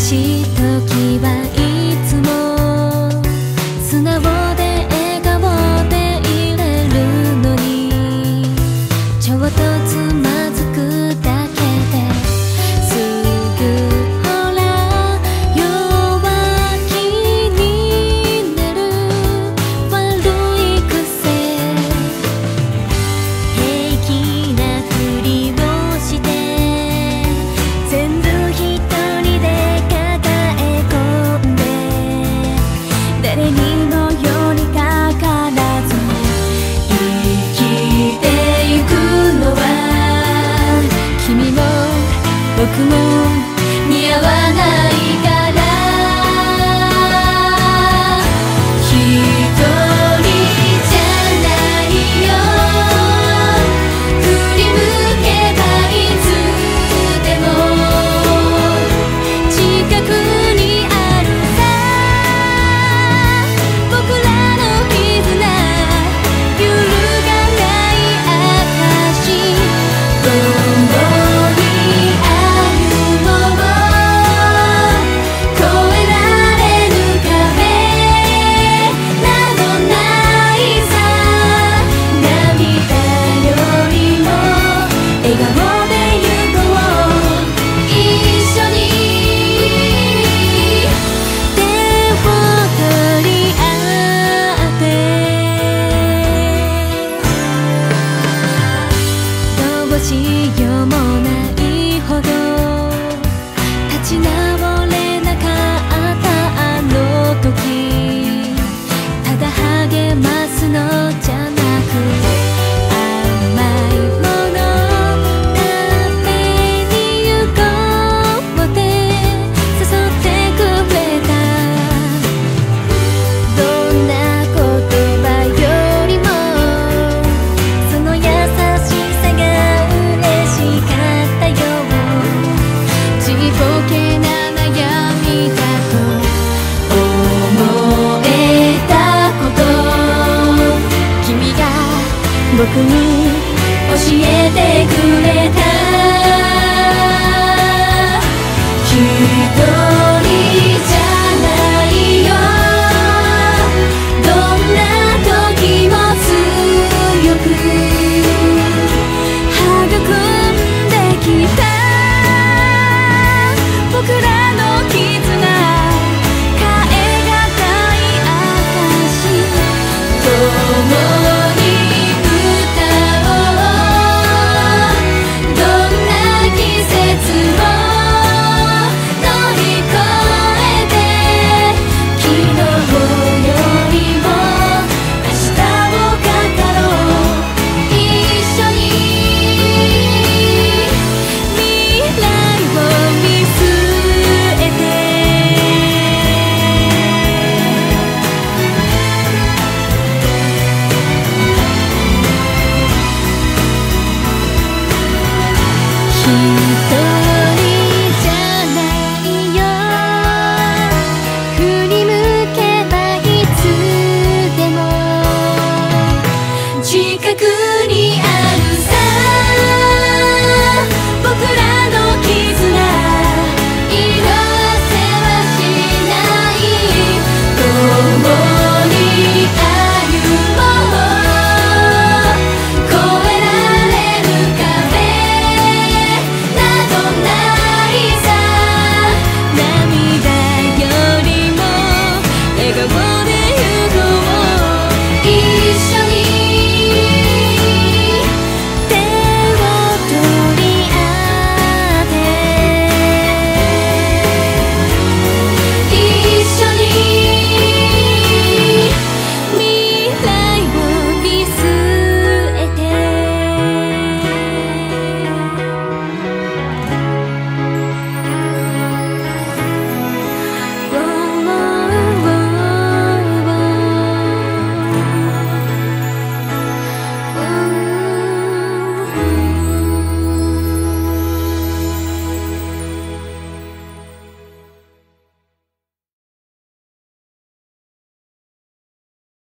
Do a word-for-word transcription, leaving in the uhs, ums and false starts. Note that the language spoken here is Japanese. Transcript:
しい時はいつも素直で笑顔でいれるのに、ちょっとつまずくだけですぐほら弱気になる悪い癖、平気なふりをして全部一人で抱え込んで、誰にも寄りかからず生きてゆくのは君も僕も似合わないから、一人じゃないよ、振り向けばいつでも近くにあるさ、僕らの絆揺るがない証、共に歩もう、越えられぬ壁などないさ、涙よりも笑顔で行こう、一緒に手を取り合って、どうしようもないほど立ち直れなかったあの時、ただ励ますのじゃなく甘いもの食べに行こうって誘ってくれた、どんな言葉よりもその優しさが嬉しかったよ、ちっぽけな悩みだと思えたこと、君が僕に教えてくれた、一人